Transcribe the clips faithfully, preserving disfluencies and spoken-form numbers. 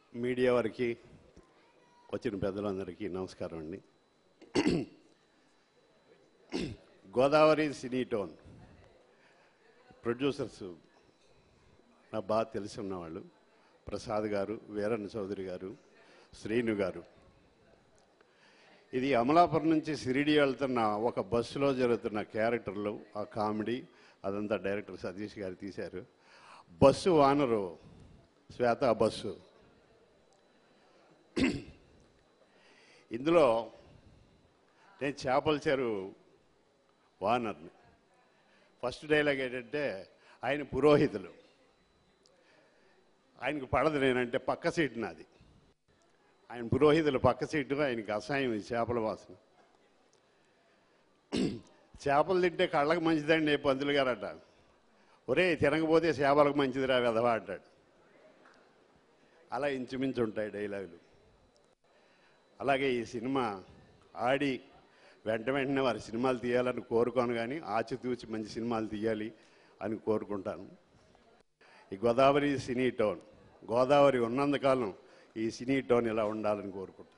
Media వారికి వచ్చిన పెద్దలందరికీ నమస్కారం అండి. గోదావరి సినీ టోన్ ప్రొడ్యూసర్స్ నాకు బాగా తెలిసి ఉన్నవాళ్ళు ప్రసాద్ గారు, వీరన్న చౌదరి గారు, శ్రీను గారు. ఇది అమలాపురం నుంచి షిరిడి వెళ్తున్న ఒక బస్సులో జరుగుతున్న క్యారెక్టర్లు, ఆ కామెడీ అదంతా డైరెక్టర్ సతీష్ గారు తీశారు. బస్సు వానరు శ్వేత బస్సు. ఇందులో నేను చేపల చెరువు వానర్ని. ఫస్ట్ డైలాగ్ ఏంటంటే, ఆయన పురోహితులు, ఆయనకు పడదు నేనంటే పక్క సీటు నాది. ఆయన పురోహితులు పక్క సీటు, ఆయనకి అసహాయం ఈ చేపల వాసన. చేపలు తింటే కళ్ళకు మంచిదండి పంతులు గారు అట. ఒరే తినకపోతే చేపలకు మంచిదిరా వెధవా అంటాడు. అలా ఇంచుమించు ఉంటాయి డైలాగులు. అలాగే ఈ సినిమా ఆడి వెంట వెంటనే వారి సినిమాలు తీయాలని కోరుకోను, కానీ ఆచితూచి మంచి సినిమాలు తీయాలి అని కోరుకుంటాను. ఈ గోదావరి సినీ టోన్, గోదావరి ఉన్నంతకాలం ఈ సినీ టోన్ ఇలా ఉండాలని కోరుకుంటాను.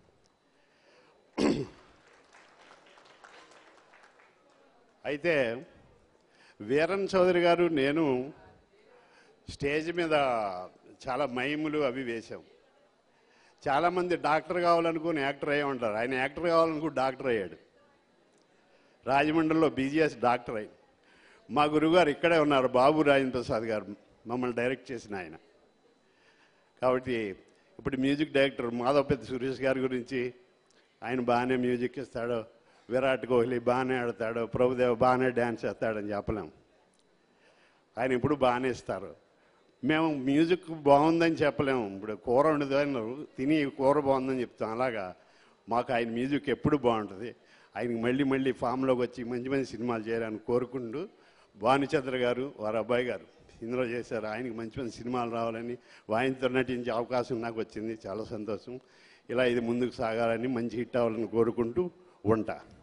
అయితే వీరన్ చౌదరి గారు నేను స్టేజ్ మీద చాలా మైములు అవి వేశాం. చాలామంది డాక్టర్ కావాలనుకుని యాక్టర్ అయ్యే ఉంటారు. ఆయన యాక్టర్ కావాలనుకుని డాక్టర్ అయ్యాడు. రాజమండ్రిలో బీజీఎస్ డాక్టర్ అయ్యి. మా గురువుగారు ఇక్కడే ఉన్నారు, బాబు రాజేంద్ర ప్రసాద్ గారు, మమ్మల్ని డైరెక్ట్ చేసిన ఆయన. కాబట్టి ఇప్పుడు మ్యూజిక్ డైరెక్టర్ మాధవపెద్ది సురేష్ గారి గురించి, ఆయన బాగానే మ్యూజిక్ ఇస్తాడు, విరాట్ కోహ్లీ బాగానే ఆడతాడు, ప్రభుదేవ్ బాగానే డ్యాన్స్ చేస్తాడని చెప్పలేం. ఆయన ఇప్పుడు బాగానే ఇస్తారు. మేము మ్యూజిక్ బాగుందని చెప్పలేము. ఇప్పుడు కూర వండుతాను తిని కూర బాగుందని చెప్తాం. అలాగా మాకు ఆయన మ్యూజిక్ ఎప్పుడు బాగుంటుంది. ఆయనకి మళ్ళీ మళ్ళీ ఫామ్లోకి వచ్చి మంచి మంచి సినిమాలు చేయాలని కోరుకుంటూ, భానుచంద్ర గారు వారి అబ్బాయి గారు ఇందులో చేశారు. ఆయనకి మంచి మంచి సినిమాలు రావాలని, ఆయనతో నటించే అవకాశం నాకు వచ్చింది, చాలా సంతోషం. ఇలా ఇది ముందుకు సాగాలని, మంచి హిట్ అవ్వాలని కోరుకుంటూ ఉంటా.